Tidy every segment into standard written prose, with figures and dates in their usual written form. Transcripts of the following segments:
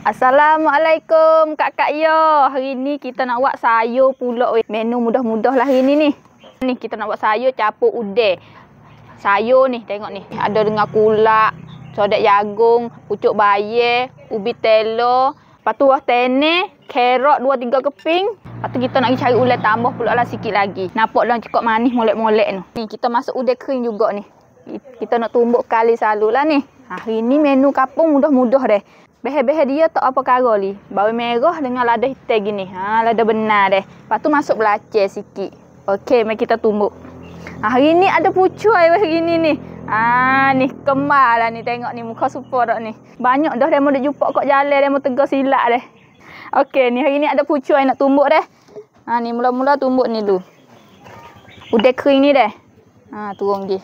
Assalamualaikum Kak Yo. Hari ni kita nak buat sayur pula. Menu mudah-mudah lah hari ni ni. Ni kita nak buat sayur capur udeh. Sayur ni tengok ni. Ada dengan kulak, codet jagung, pucuk bayam, ubi telo, lepas tu buah teneh, carrot 2-3 keping. Lepas tu kita nak pergi cari ulai tambah pula lah sikit lagi. Nampak dalam cukup manis molek-molek ni. Ni kita masuk udeh kering juga ni. Kita nak tumbuk kali selalu lah ni. Hari ni menu kapung mudah-mudah deh. Beheh-beheh dia tak apa kara li. Bawang merah dengan lada hitam gini. Lada benar deh. Lepas tu masuk belacan sikit. Okey, mari kita tumbuk. Hari ni ada pucuk hari ni ni. Ni kemar lah ni, tengok ni muka super dak ni. Banyak dah demo dah jumpa kat jalan, demo tegar silap deh. Okey, ni hari ni ada pucuk nak tumbuk deh. Ni mula-mula tumbuk ni dulu. Udeh kering ni deh. Turun gi.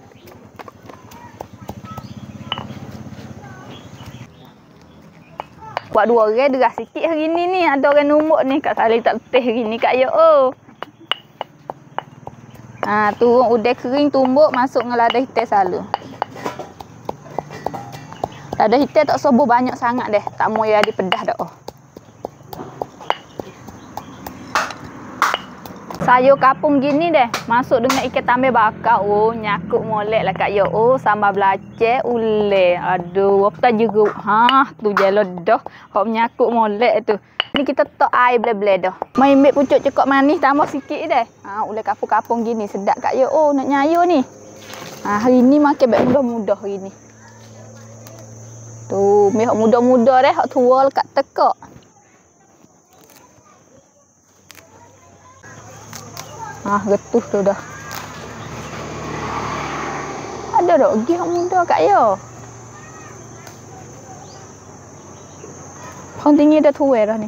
Buat 2 orang deras sikit hari ni ni. Ada orang numbuk ni kat Saleh tak letih hari ni Kak Yo. Turun udeh kering tumbuk masuk dengan lada hitam selalu. Lada hitam tak sobor banyak sangat deh. Tak mau jadi pedas dak. Sayur kapung gini deh. Masuk dengan ikan tambah bakar. Nyakuk molek lah Kak Yo. Sambal belacan, ulai. Aduh, apa tak jeruk. Tu jelo dah. Hok nyakuk molek tu. Ni kita tok air bleh-bleh dah. Mai ambil pucuk cukup manis tambah sikit deh. Ulai kapung-kapung gini sedap Kak Yo. Nak nyayo ni. Hari ni makan baik mudah-mudah hari ni. Tu, mi hok mudah-mudah deh, hok tua kat tekak. Getuh tu dah. Ada dak pergi hok muda Kak Yo. Hang tinggi dah tua dah ni.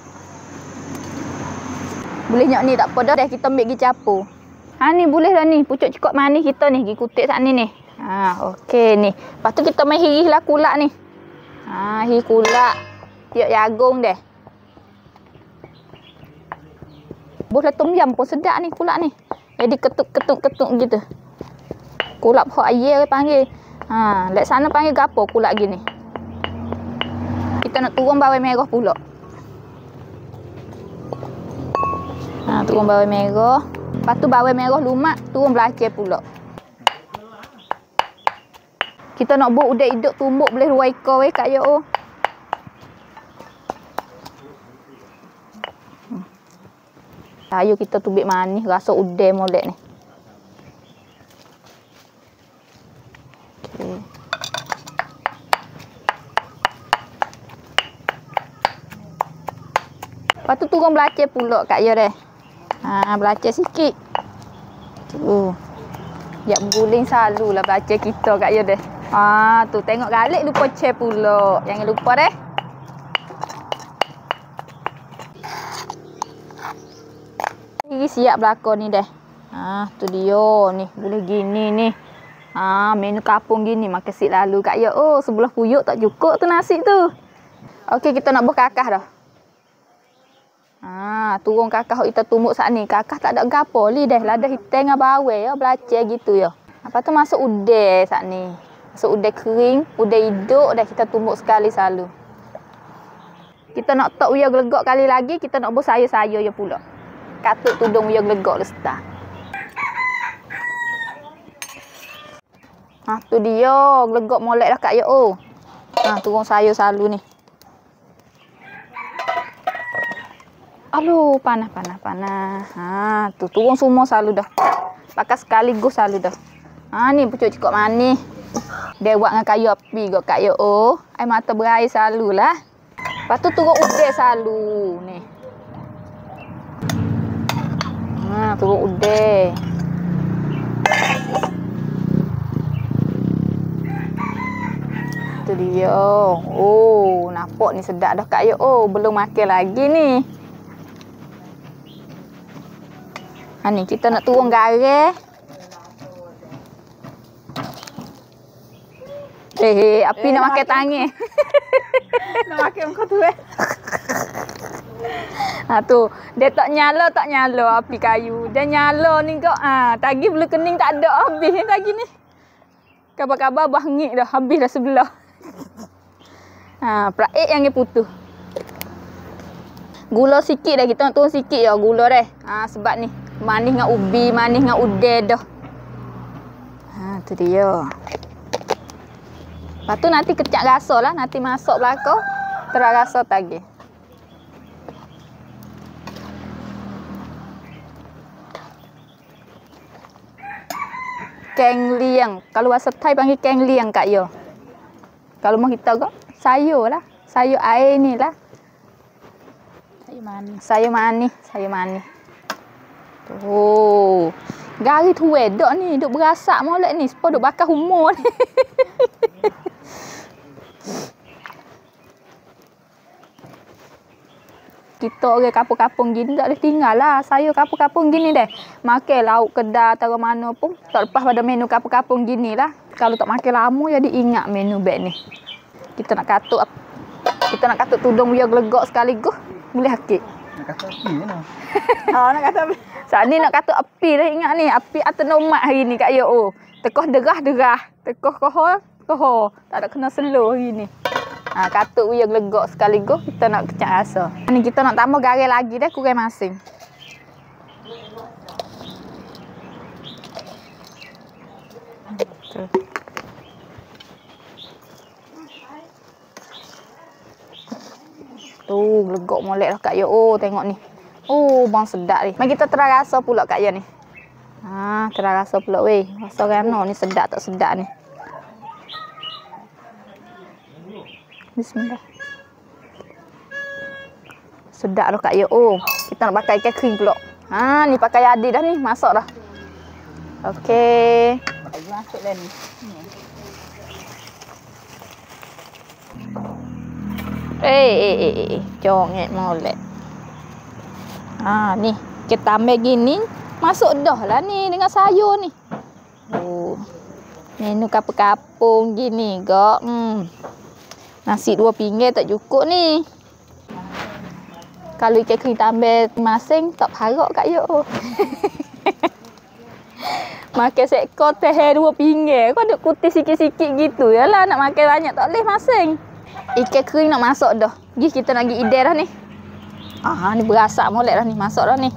Boleh nyok ni tak apa dah deh, kita ambil pergi capur. Ni boleh dah ni, pucuk cukup manis kita ni, pergi kutip sat ni ni. Okey ni. Lepas tu kita mai hirih lah kulak ni. Hirih kulak. Tiap jagung deh. Boleh tom yam pun sedap ni kulak ni. Jadi ketuk-ketuk-ketuk gitu. Kulak hok air panggil. Lek sana panggil gapo kulak gini. Kita nak turun bawang merah pula. Turun bawang merah. Lepas tu bawang merah lumak, turun belacan pula. Kita nak buat udang hidup tumbuk boleh 2 ekor Kak Yo. Sayur kita tubik manis, rasa udang molek ni. Okey. Lepas tu turun belacan pula Kak Yo deh. Belacan sikit. Biar berguling selalu lah belacan kita Kak Yo deh. Tu tengok galik lupa ceh pula. Jangan lupa deh. Siap belakang ni deh. Tu dia ni. Boleh gini ni. Menu kapung gini makan sik lalu Kak Yo. Sebelah puyuk tak cukup tu nasi tu. Okey, kita nak buh kakah dah. Turun kakah kita tumbuk saat ni. Kakah tak ada gapo li deh. Lada hitam dengan bawang ya, belacan gitu ya. Lepas tu masuk udeh saat ni. Masuk udeh kering, udeh hidup dah kita tumbuk sekali selalu. Kita nak tok uya gelegak kali lagi, kita nak buh sayur-sayur je pula. Katuk tudung uya gelegak lestar. Tu dia, gelegak molek dah Kak Yo. Turun sayur selalu ni. Aduh, panas. Tu turun semua selalu dah. Pakai sekaligus selalu dah. Ni pucuk cukup manis. Dia buat dengan kayu api ke Kak Yo. Air mata berair selalulah. Lepas tu turun udeh selalu ni. Turun udeh. Tu dia. Nampak ni sedap dah Kak Yo. Belum makan lagi ni. Ni kita nak turun garam. Api nak makan tangan. Nak makan muka tu tu dia tak nyala api kayu. Dia nyala ni kau. Tagi belum kening tak ada habis ni tagi ni. Kabar-kabar bah ngik dah habis dah sebelah. Ha, peraik yang dia putus. Gula sikit dah, kita nak turun sikit je gula dah. Ha, sebab ni manis dengan ubi, manis dengan udeh dah. Ha, tu dia. Lepas tu nanti kecak rasa lah, nanti masuk belakang terus rasa tagih. Keng liang. Kalau bahasa Thai panggil keng liang Kak Yo. Kalau mau kita kok sayur lah. Sayur air ni lah. Sayur manis. Sayur manis. Sayur manis. Oh. Gari tu wedok ni. Duk berasak molek ni. Sepuluh duk bakar humor ni. Kita orang kampung-kampung gini tak boleh tinggal lah. Sayur kampung-kampung gini deh. Makan lauk Kedah atau mana pun. Tak lepas pada menu kampung-kampung gini lah. Kalau tak makan lama jadi ingat menu beg ni. Kita nak katuk tudung biar gelegak sekaligus. Boleh hakik. Nak kata api je lah. Nak kata api. Saat ni nak katuk api dah ingat ni. Api autonomat hari ni Kak Yo. Oh. Tekoh derah. Tekoh kohor. Tak ada kena slow hari ni. Ha, katuk biar gelegak sekaligus kita nak kecak rasa. Ni kita nak tambah garam lagi dah kurang masing. Tu gelegak molek dah Kak Yo. Oh, tengok ni. Oh, bang sedap ni. Mari kita try rasa pula Kak Yo ni. Ha, try rasa pula weh. Rasa rano ni sedap tak sedap ni. Bismillah. Sedap dah Kak Yo. Oh, kita nak pakai ikan kering pula. Ha, ni pakai adi dah ni. Masak dah. Okey. Masuk dah ni. Jongek molek. Ha, ni. Kita tambah gini. Masuk dah lah ni dengan sayur ni. Oh. Menu kampung-kampung gini kak. Nasi 2 pinggir tak cukup ni. Kalau ikan kering tambah masing tak harap Kak Yo. Makan seekor teh 2 pinggir. Kau duk kutih sikit-sikit gitu. Yalah nak makan banyak tak boleh masing. Ikan kering nak masuk dah. Pergi kita nak pergi ideh dah ni. Ah, ni berasak molek dah ni. Masuk dah ni.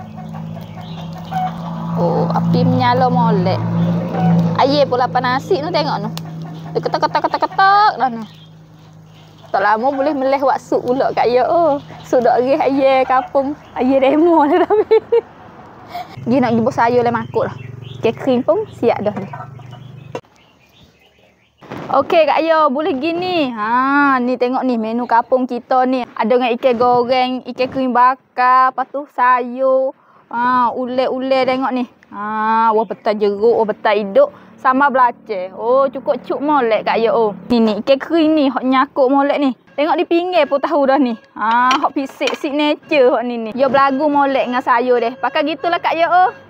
Oh, api menyala molek. Air pula nasi tu tengok tu. Dia ketak-ketak dah ni. Tak lama boleh meleh buat sup pula Kak Yo. Oh, sup dak rih air kampung, air demo dah tapi. Dia nak pergi sayur le makuk dah. Ikan kering pun siap dah ni. Okey Kak Yo, boleh gini. Ha, ni tengok ni menu kampung kita ni. Ada dengan ikan goreng, ikan kering bakar, lepas tu sayur. Ha, ule-ule tengok ni. Ha, wah petai jeruk, wah petai hidup. Sama belacan. Oh, cukup cuk molek Kak Yo. Oh. Ni ikan kering ni hok nyakuk molek ni. Tengok di pinggir pun tahu dah ni. Ha, hok pisik signature hok ni. Yo belagu molek dengan sayur deh. Pakai gitulah Kak Yo. Oh.